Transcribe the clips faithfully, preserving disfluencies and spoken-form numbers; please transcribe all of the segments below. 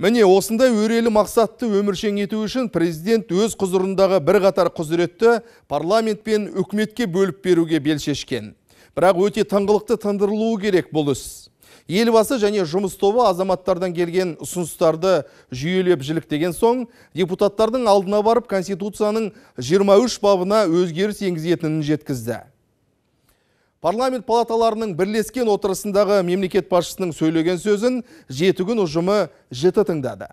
Міне осындай өрелі мақсатты өміршең ету үшін президент өз құзырындағы бір қатар құзыретті парламент пен үкіметке бөліп беруге бел шешкен. Бірақ өте тыңғылықты тындырылуы керек бұл іс. Елбасы және жұмыс тобы азаматтардан келген ұсыныстарды жүйелеп жіліктеген соң, депутаттардың алдына барып Конституцияның жиырма үш бабына өзгеріс енгізетінін жеткізді. Парламент палаталарының бірлескен отырысындағы мемлекет басшысының сөйлеген сөзін жеті күн ұжымы жіті тыңдады.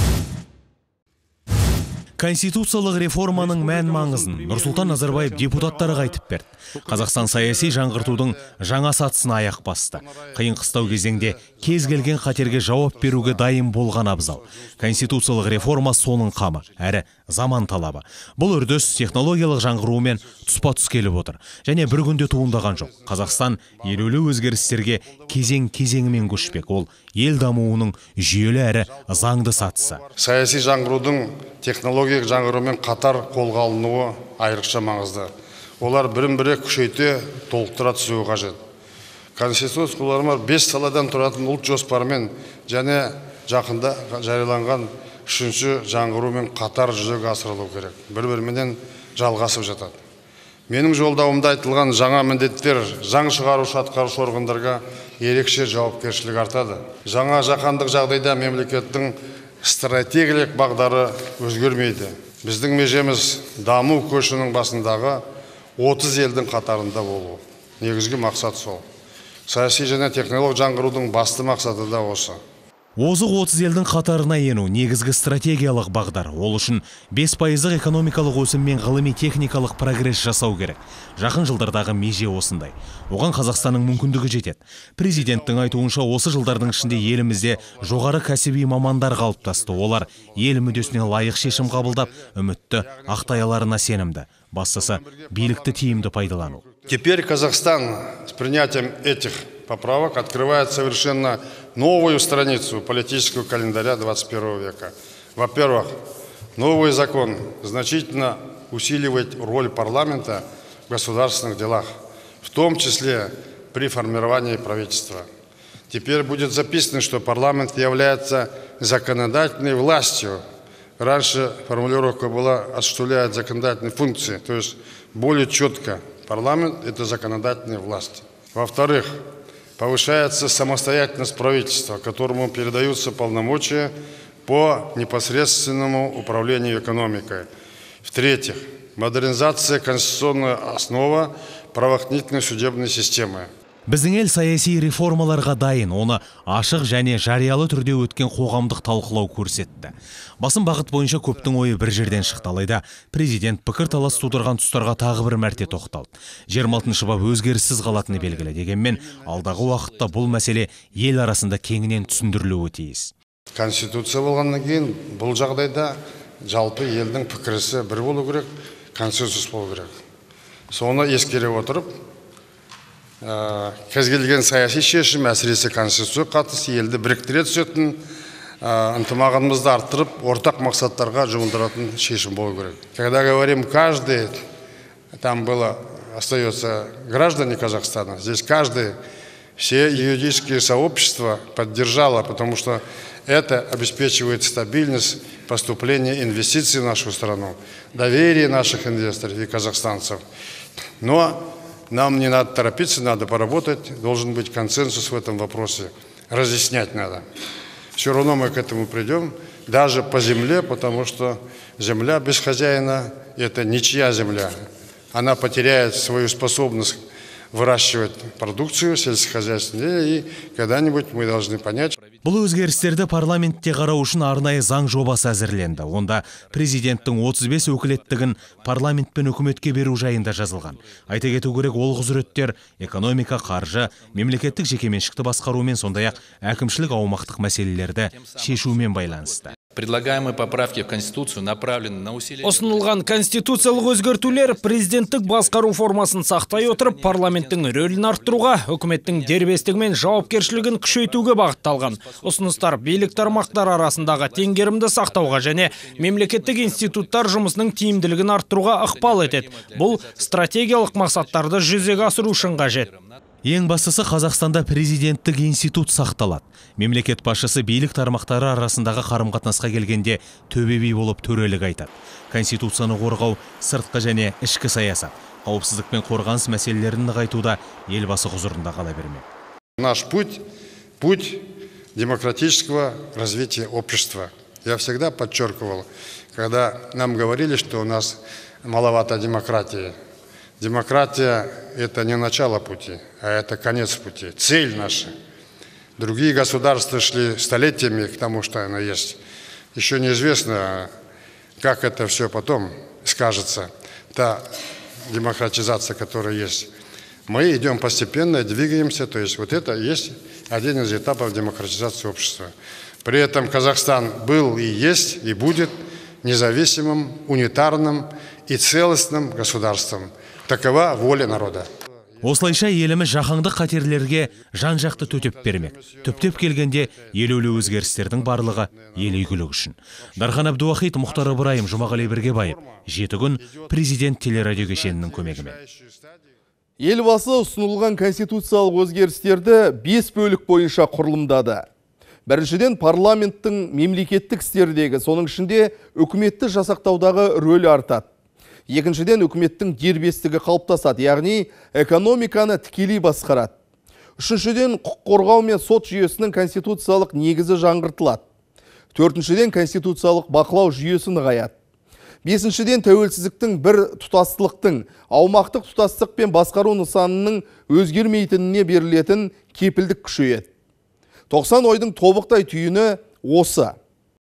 Конституциялық реформаның мән маңызын Нұрсұлтан Назарбаев депутаттарға айтып берді. Қазақстан саяси жаңғыртудың жаңа сатысына аяқ басты. Қиын қыстау кезеңде кез келген қатерге жауап беруге дайын болған абзал. Конституциялық реформа соның қамы, әрі заман талабы. Бұл үрдіс технологиялық жаңғырумен тұспа-тұс келіп отыр. Және бір күнде туындаған жоқ. Қазақстан елеулі өзгерістерге кезең-кезеңімен көшпек. Ол ел дамуының жүйелі әрі заңды сатысы. Саяси жаңғырудың технологиялық жаңғырумен қатар қолға алынуы айрықша маңызды. Олар бірін-бірі күшейте, толықтыра түсуі қажет. Конституция құлармар бес саладан тұратын ұлт жоспарымен және жақында жарияланған үшінші жаңғырумен қатар жүзеге асырылу керек. Бір-бірімен жалғасып жатады. Менің жолдауымда айтылған жаңа міндеттер заң шығарушы атқарушы органдарға ерекше жауапкершілік артады. Жаңа жаһандық жағдайда мемлекеттің стратегиялық бағдары өзгермейді. Біздің межеміз даму көшінің басындағы отыз елдің қатарында болу. Негізгі мақсат сол. Саяси және технологиялық жаңғырудың басты мақсаты да осы. Озық отыз елдің қатарына ену негізгі стратегиялық бағдар. Ол үшін бес пайыздық экономикалық өсім мен ғылыми-техникалық прогресс жасау керек. Жақын жылдардағы меже осындай. Оған Қазақстанның мүмкіндігі жетеді. Президенттің айтуынша осы жылдардың ішінде елімізде жоғары кәсіби мамандар қалыптасты. Олар ел мүддесіне лайық шешім қабылдап, үмітті ақтай аларына сенімді. Бастысы билікті тиімді пайдалану. Теперь Казахстан с принятием этих поправок открывает совершенно новую страницу политического календаря двадцать первого века. Во-первых, новый закон значительно усиливает роль парламента в государственных делах, в том числе при формировании правительства. Теперь будет записано, что парламент является законодательной властью. Раньше формулировка была «осуществляет законодательные функции», то есть более четко. Парламент – это законодательная власть. Во-вторых, повышается самостоятельность правительства, которому передаются полномочия по непосредственному управлению экономикой. В-третьих, модернизация конституционной основы правоохранительной судебной системы. Біздің ел саяси реформаларға дайын, оны ашық және жариялы түрде өткен қоғамдық талқылау көрсетті. Басым бағыт бойынша көптің ойы бір жерден шықты, алайда президент пікір талас тудырған тұстарға тағы бір мәрте тоқталды. жиырма алтыншы бап өзгеріссіз қалатыны белгілі, дегенмен алдағы уақытта бұл мәселе ел арасында кеңінен түсіндірілуі тиіс. Конституция болғаннан кейін бұл жағдайда жалпы елдің пікірісі бір болу керек, консенсус болу керек. Соны ескере отырып, кез келген саяси шешім, әсіресе конституция қатысы елді біріктіре түсетін, ынтымағымызды арттырып, ортақ мақсаттарға жұмылдыратын шешім болу керек. Когда говорим каждый, там было, остается граждане Казахстана, здесь каждый, все юридические сообщества поддержало, потому что это обеспечивает стабильность поступления инвестиций в нашу страну, доверие наших инвесторов и казахстанцев. Но нам не надо торопиться, надо поработать, должен быть консенсус в этом вопросе, разъяснять надо. Все равно мы к этому придем, даже по земле, потому что земля без хозяина – это ничья земля. Она потеряет свою способность выращивать продукцию сельскохозяйственную, и когда-нибудь мы должны понять. Бұл өзгерістерді парламентте қарау үшін арнайы заң жобасы әзірленді. Онда президенттің отыз бес өкілеттігін парламент пен үкіметке беру жайында жазылған. Айта кету керек, ол құзыреттер экономика, қаржы, мемлекеттік жекеменшікті басқарумен, сондай-ақ әкімшілік аумақтық мәселелерді шешумен байланысты. Предлагаемые поправки в Конституцию направлены на усиление. Ұсынылған конституциялық өзгертулер президенттік басқару формасын сақтай отырып, парламенттің рөлін арттыруға, үкіметтің дербестігі мен жауапкершілігін күшейтуге бағытталған. Ұсыныстар билік тармақтар арасындағы теңгерімді сақтауға және мемлекеттік институттар жұмысының тиімділігін арттыруға ықпал етеді. Бұл стратегиялық мақсаттарды жүзеге асыру үшін қажет. Ең бастысы Қазақстанда президенттік институт сақталады. Мемлекет басшысы билік тармақтары арасындағы қарым-қатынасқа келгенде төбе-би болып төрелік айтады. Конституцияны қорғау, сыртқы және ішкі саясат, қауіпсіздік пен қорғаныс мәселелерін нығайтуда елбасы құзырында қала бермек. Наш путь – путь демократического развития общества. Я всегда подчеркивал, когда нам говорили, что у нас маловато демократии. Демократия – это не начало пути, а это конец пути, цель наша. Другие государства шли столетиями к тому, что оно есть. Еще неизвестно, как это все потом скажется, та демократизация, которая есть. Мы идем постепенно, двигаемся, то есть вот это есть один из этапов демократизации общества. При этом Казахстан был и есть, и будет независимым, унитарным и целостным государством. Такова воля народа. Осылайша еліміз жаһандық қатерлерге жан-жақты төтеп бермек. Төптеп келгенде елеулі өзгерістердің барлығы ел игілігі үшін. Дархан Әбдуахит, Мұхтар Ыбырайым, Жұмағали Біргебаев. Жеті күн президент телерадио кешенінің көмегімен. Елбасы ұсынылған конституциялық өзгерістерді бес бөлік бойынша құрылымдады. Біріншіден, парламенттің мемлекеттік істердегі, соның ішінде үкіметті жасақтаудағы рөлі артады. Екіншіден, үкіметтің дербестігі қалыптасады, яғни экономиканы тікелей басқарады. Үшіншіден, құқық қорғау мен сот жүйесінің конституциялық негізі жаңғыртылады. Төртіншіден, конституциялық бақылау жүйесі нығаяды. Бесіншіден, тәуелсіздіктің бір тұтастылықтың, аумақтық тұтастық пен басқару нысанының өзгермейтініне берілетін кепілдік күшейеді. тоқсан ойдың тобықтай түйіні осы.